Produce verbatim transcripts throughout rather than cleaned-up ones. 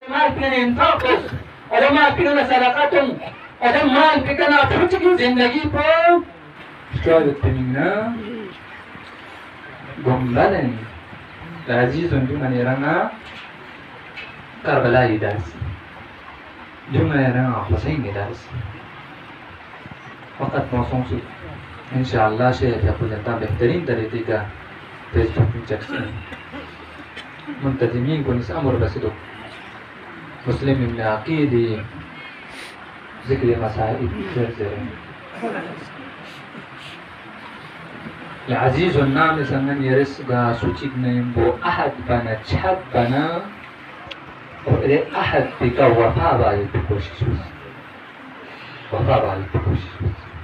ما فينا ينفقس ولا ما فينا سرقة ولا ما فينا فرشة زندگی پر شاید تمنا گمبلن عزیز جمع نیرنا کربلای درس جمع نیرنا حسین درس وقت موسم شد ان شاء الله شيء يقول جنتا بهترین طریقے کا فیسبوک میں چیک کریں منتظمین کو اس امر رسیدو مسلم ابن عقیدی ذکر مسائل زرزر العزيز النام سنن يرس غا سوچيك نيم بو أحد بنا چهد بنا وري أحد بك وفا باي بكوشش وفا باي بكوشش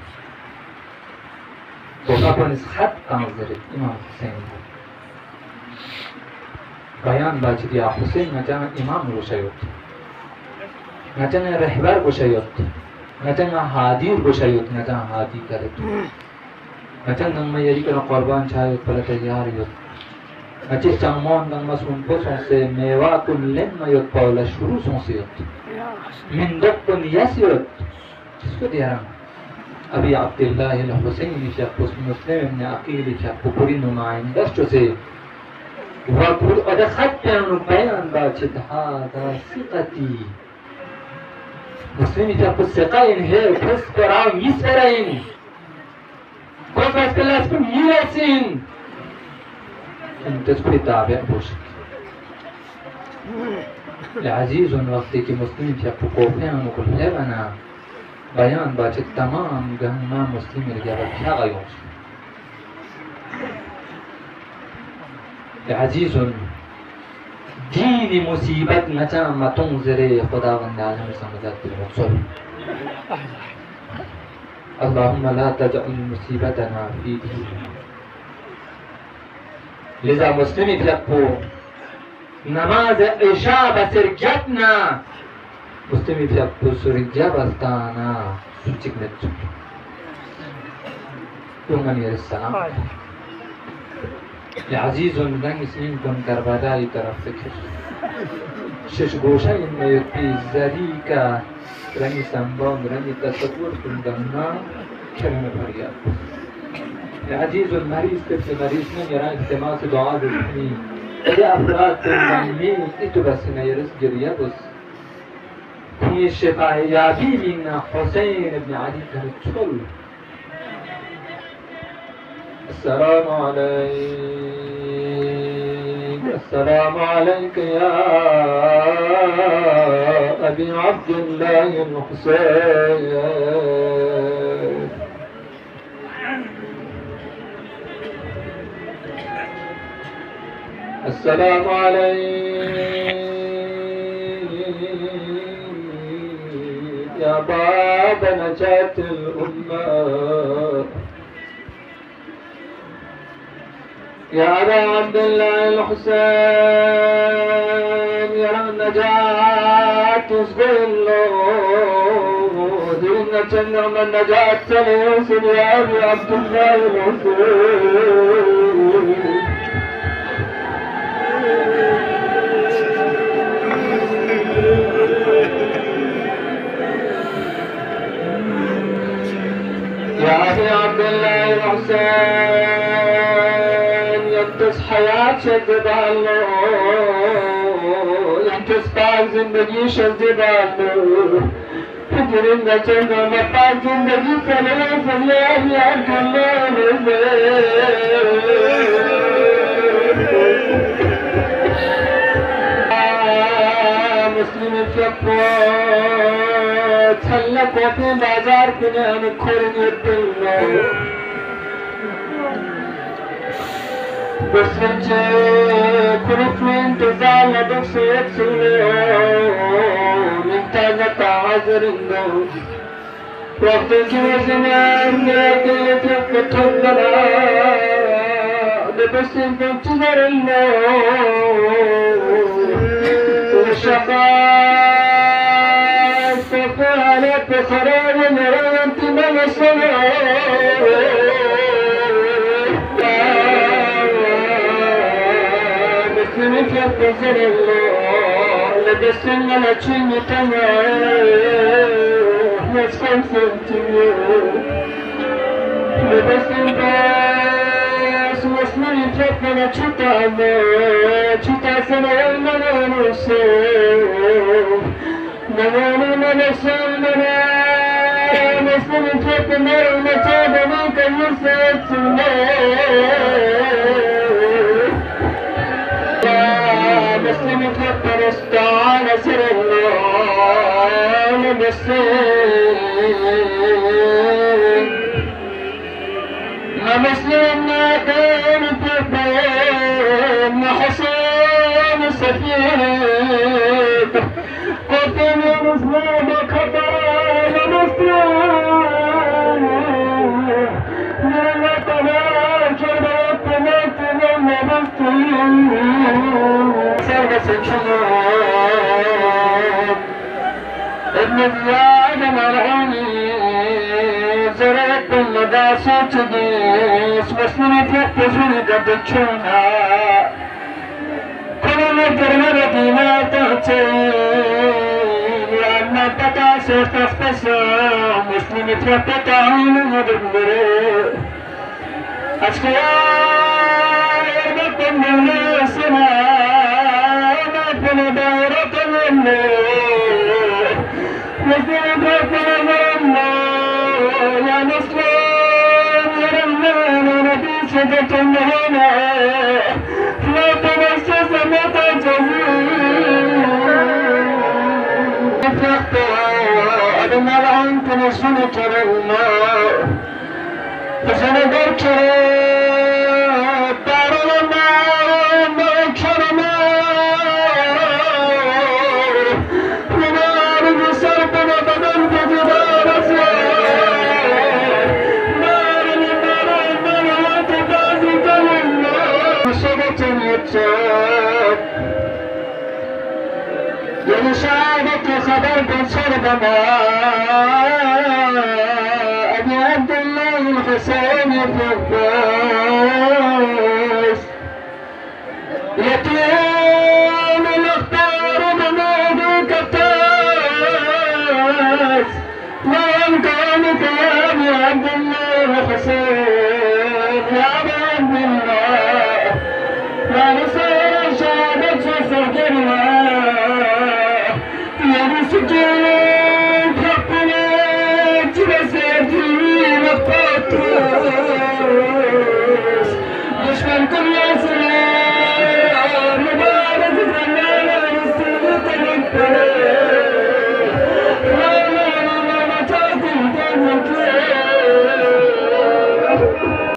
وفا بنس خط تنظرت إمام حسين بيان باچ دیا حسين نجانا إمام روشيوت نجانا رهبر روشيوت نجانا هادي روشيوت نجانا هادي کرت Macam nang mayari kana korban chayot pala tayar yot. Macam changmon nang masun po sonse mewa kun len mayot paula shuru sonse yot. Mindok kun yes yot. Kisko diarang? Abi Abdullah al-Husaini shaq muslim ibn Aqil shaq puri numainda se وقول أدا خط يعني بيان باشد هذا ثقتي مسلمي تقول ثقين هي بس براو يسرين كوفاس كلاس كم يلسين أنت تتابع بوشك العزيز وقتي كي مسلمي تقول كوفيان وكل هبنا بيان باشد تمام جهنم مسلمي رجال فيها غيوش عزيز دين مصيبة متى ما تنظر خدا وندعنا مسامزات بالمقصود اللهم لا تجعل مصيبتنا في ديننا لذا مسلمي تلقوا نماز عشاء بسرجتنا مسلمي تلقوا سرجة بستانا سوچك نتو تونغني السلام العزيز رنگ سین کن کربلای طرف فکر شش گوشه این میوتی زری که رنگ سنبام رنگ تصور کن دمنا کلمه فریاد العزيز مریض طفل مریض نمیرن التماس دعا بکنی اگه افراد تنمی ایتو بس نیرس گریه بس هي شفاء یابی من حسین ابن علی کنچل السلام عليك السلام عليك يا أبي عبد الله الحسين السلام عليك يا باب نجاة الأمة يا أبا عبد الله الحسين يا النجاة تسقل دينا جنة من نجاة سليسل يا أبي عبد الله الحسين يا أبي عبد الله الحسين ينتس حياة شدد الله ينتس باق زندگی شدد الله فکر نچنگا مپاق زندگی فلے فلے یار کلے مسلم فقوة تحلق وفي بازار كنا نكورن يدلنا بس انت كنت من تزال لدك سيكسلون انت نتعذر النوم وقت الزمان لكن تفكتنا بس انت تنتظر النوم والشقاء سفر عليك بخراب مرة انت من السماء ينتظر الله لبسن لچن تما مسكن سنتي لبسن بس مسمن تفنا چتا ما چتا سنه منوسه نمانو منسلنا مسلم تفنا متابنا كيرسلنا مسلم تفنا استعان سر الله مسلم مسلم كان تفنا حسين سفير قتل مسلم خطر مسلم لا تناجر تناجر مسلم سرس الشمال ابن زياد مرعوني زرعت المداسة تديس مسلم تحتزون قد تشونا كل جرمر دينا تهتين لأن التكاسر تختصر مسلم تفتتعون مدبر أشكال يربط من السماء نبن دورة النور مسلم تفتتعون يا مسلم يرمنا نتيجة هنا لا تنسى متى جزيل فاختار الملعن تنسون كرما فسنقر كرات دار الماء كرما من أرض سربنا بدن بجدار أسوار نار النار النار تبازي كلمة شبت اليتاب يشاهدك خبر بشر بما أبي عبد الله الحسين الفقاس يتيم الاختار بموضوع كتاس لا يمكنك يا أبي عبد الله الحسين يا أبي عبد الله لا نسير شهادة سكرنا يا مسكين حقنا تبسيتي مقاطرس دشمن كل سلام مبارك زمانا يستيقظ الكلام لا لا لا ما تاكل تنكر